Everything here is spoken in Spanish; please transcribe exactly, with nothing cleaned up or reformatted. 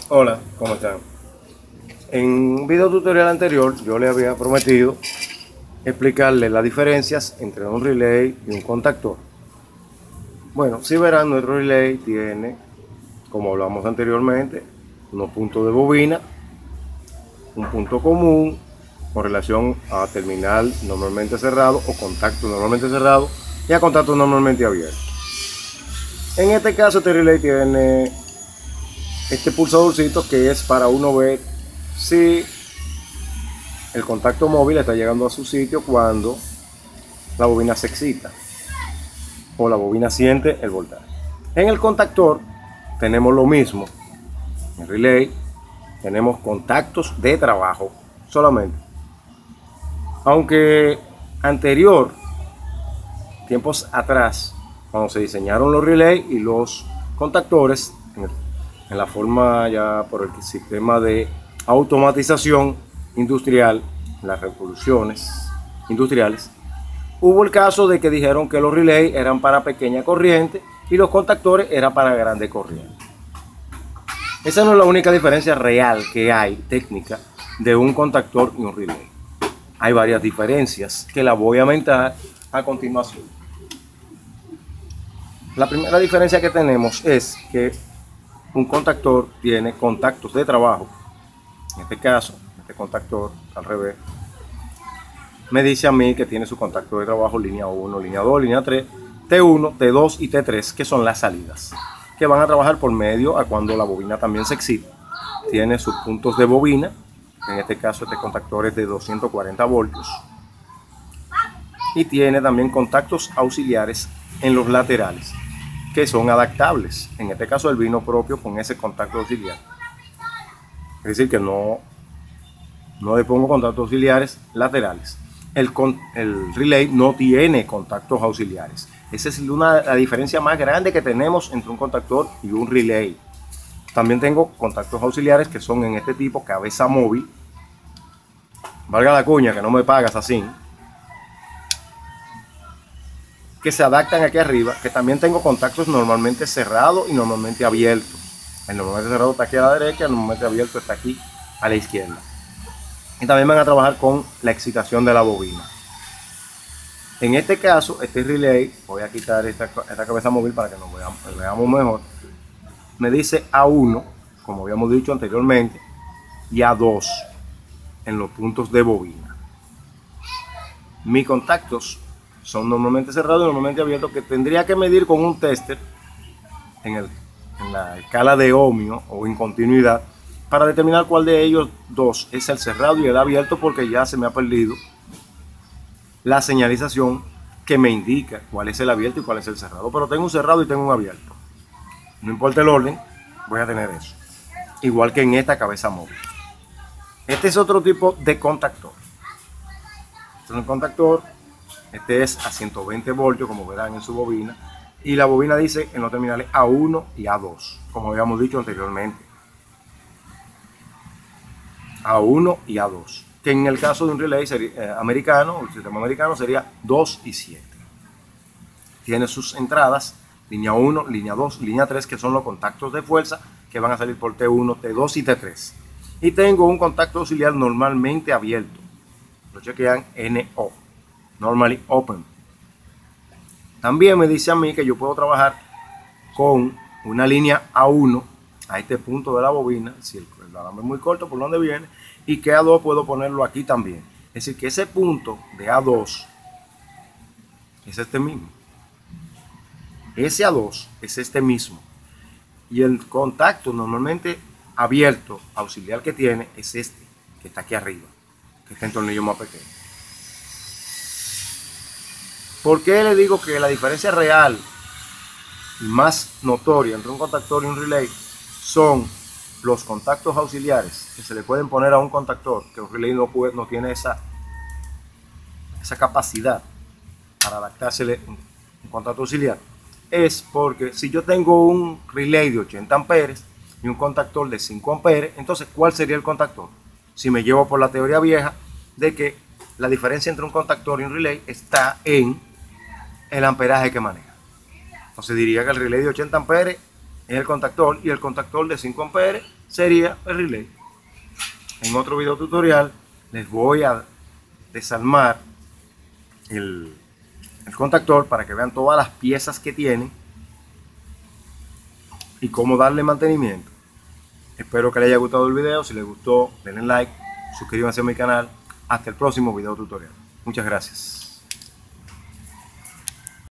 Hola, ¿cómo están? En un video tutorial anterior yo le había prometido explicarle las diferencias entre un relay y un contactor. Bueno, si verán, nuestro relay tiene, como hablamos anteriormente, unos puntos de bobina, un punto común con relación a terminal normalmente cerrado o contacto normalmente cerrado y a contacto normalmente abierto. En este caso este relay tiene este pulsadorcito que es para uno ver si el contacto móvil está llegando a su sitio cuando la bobina se excita o la bobina siente el voltaje. En el contactor tenemos lo mismo. En el relay tenemos contactos de trabajo solamente. Aunque anterior, tiempos atrás, cuando se diseñaron los relays y los contactores, en, el, en la forma ya por el sistema de automatización industrial, las revoluciones industriales, hubo el caso de que dijeron que los relays eran para pequeña corriente y los contactores eran para grande corriente. Esa no es la única diferencia real que hay técnica de un contactor y un relay. Hay varias diferencias que las voy a mencionar a continuación. La primera diferencia que tenemos es que un contactor tiene contactos de trabajo. En este caso, este contactor al revés me dice a mí que tiene su contacto de trabajo línea uno, línea dos, línea tres, T uno, T dos y T tres, que son las salidas, que van a trabajar por medio a cuando la bobina también se excita. Tiene sus puntos de bobina. En este caso este contactor es de doscientos cuarenta voltios y tiene también contactos auxiliares en los laterales que son adaptables. En este caso él vino propio con ese contacto auxiliar, es decir que no, no le pongo contactos auxiliares laterales. El, con, el relay no tiene contactos auxiliares. Esa es una, la diferencia más grande que tenemos entre un contactor y un relay. También tengo contactos auxiliares que son en este tipo, cabeza móvil. Valga la cuña, que no me pagas así. Que se adaptan aquí arriba, que también tengo contactos normalmente cerrados y normalmente abiertos. El normalmente cerrado está aquí a la derecha, el normalmente abierto está aquí a la izquierda. Y también van a trabajar con la excitación de la bobina. En este caso, este relay, voy a quitar esta, esta cabeza móvil para que nos veamos, nos veamos mejor. Me dice A uno, como habíamos dicho anteriormente, y A dos en los puntos de bobina. Mis contactos son normalmente cerrados y normalmente abiertos, que tendría que medir con un tester en, el, en la escala de ohmio o incontinuidad para determinar cuál de ellos dos es el cerrado y el abierto, porque ya se me ha perdido la señalización que me indica cuál es el abierto y cuál es el cerrado. Pero tengo un cerrado y tengo un abierto. No importa el orden, voy a tener eso. Igual que en esta cabeza móvil. Este es otro tipo de contactor. Este es un contactor. Este es a ciento veinte voltios, como verán en su bobina. Y la bobina dice en los terminales A uno y A dos, como habíamos dicho anteriormente. A uno y A dos. Que en el caso de un relay sería, eh, americano, el sistema americano sería dos y siete. Tiene sus entradas. Línea uno, línea dos, línea tres, que son los contactos de fuerza que van a salir por T uno, T dos y T tres. Y tengo un contacto auxiliar normalmente abierto. Lo chequean N O, Normally Open. También me dice a mí que yo puedo trabajar con una línea A uno a este punto de la bobina, si el, el alambre es muy corto, por donde viene, y que A dos puedo ponerlo aquí también. Es decir, que ese punto de A dos es este mismo. Ese A dos es este mismo. Y el contacto normalmente abierto, auxiliar que tiene, es este, que está aquí arriba, que está en tornillo más pequeño. ¿Por qué le digo que la diferencia real y más notoria entre un contactor y un relay son los contactos auxiliares que se le pueden poner a un contactor, que un relay no, puede, no tiene esa, esa capacidad para adaptársele un contacto auxiliar? Es porque si yo tengo un relay de ochenta amperes y un contactor de cinco amperes, entonces ¿cuál sería el contactor? Si me llevo por la teoría vieja de que la diferencia entre un contactor y un relay está en el amperaje que maneja. Entonces diría que el relay de ochenta amperes es el contactor, y el contactor de cinco amperes sería el relay. En otro video tutorial les voy a desarmar el, el contactor para que vean todas las piezas que tiene y cómo darle mantenimiento. Espero que les haya gustado el video. Si les gustó, denle like, suscríbanse a mi canal. Hasta el próximo video tutorial. Muchas gracias.